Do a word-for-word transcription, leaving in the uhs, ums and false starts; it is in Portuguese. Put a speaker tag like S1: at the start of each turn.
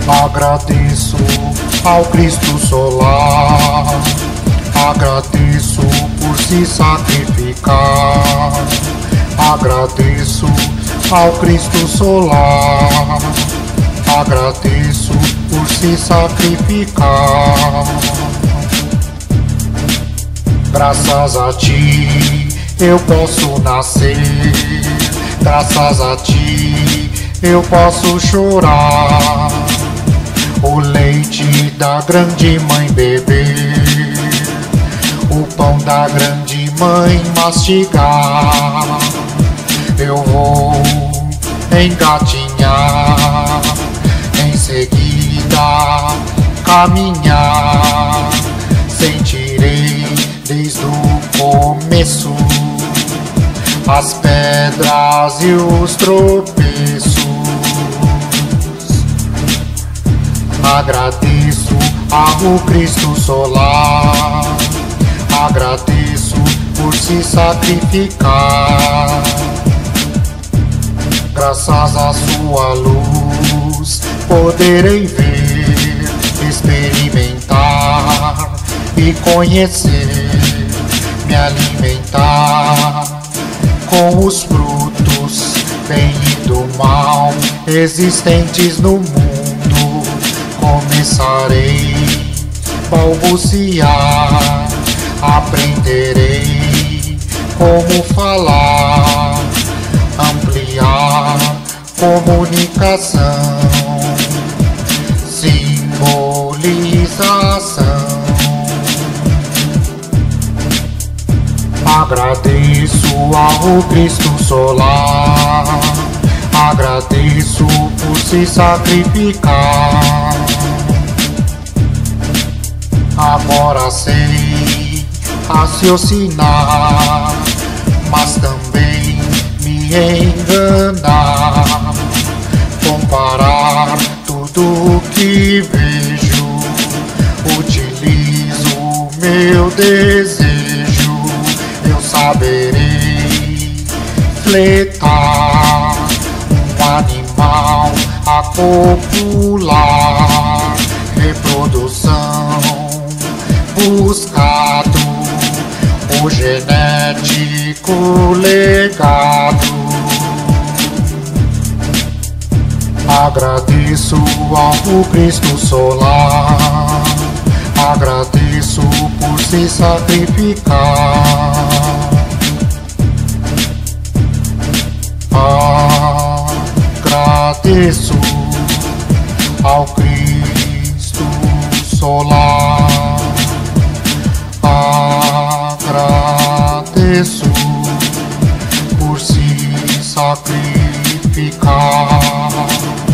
S1: Agradeço ao Cristo solar, agradeço por se sacrificar. Agradeço ao Cristo solar, agradeço por se sacrificar. Graças a ti eu posso nascer, graças a ti eu posso chorar. O leite da grande mãe beber, o pão da grande mãe mastigar. Eu vou engatinhar, em seguida caminhar. Sentirei desde o começo as pedras e os tropeços. Agradeço ao Cristo solar, agradeço por se sacrificar. Graças à sua luz poderei ver, experimentar e conhecer, me alimentar com os frutos bem e do mal existentes no mundo. Começarei a balbuciar, aprenderei como falar, ampliar comunicação, simbolização. Agradeço ao Cristo solar, agradeço por se sacrificar. Agora sei raciocinar, mas também me enganar, comparar tudo que vejo, utilizo meu desejo. Eu saberei fletar um animal a copular, reprodução, buscado o genético legado. Agradeço ao Cristo solar, agradeço por se sacrificar. Agradeço ao Cristo solar, agradeço por se sacrificar.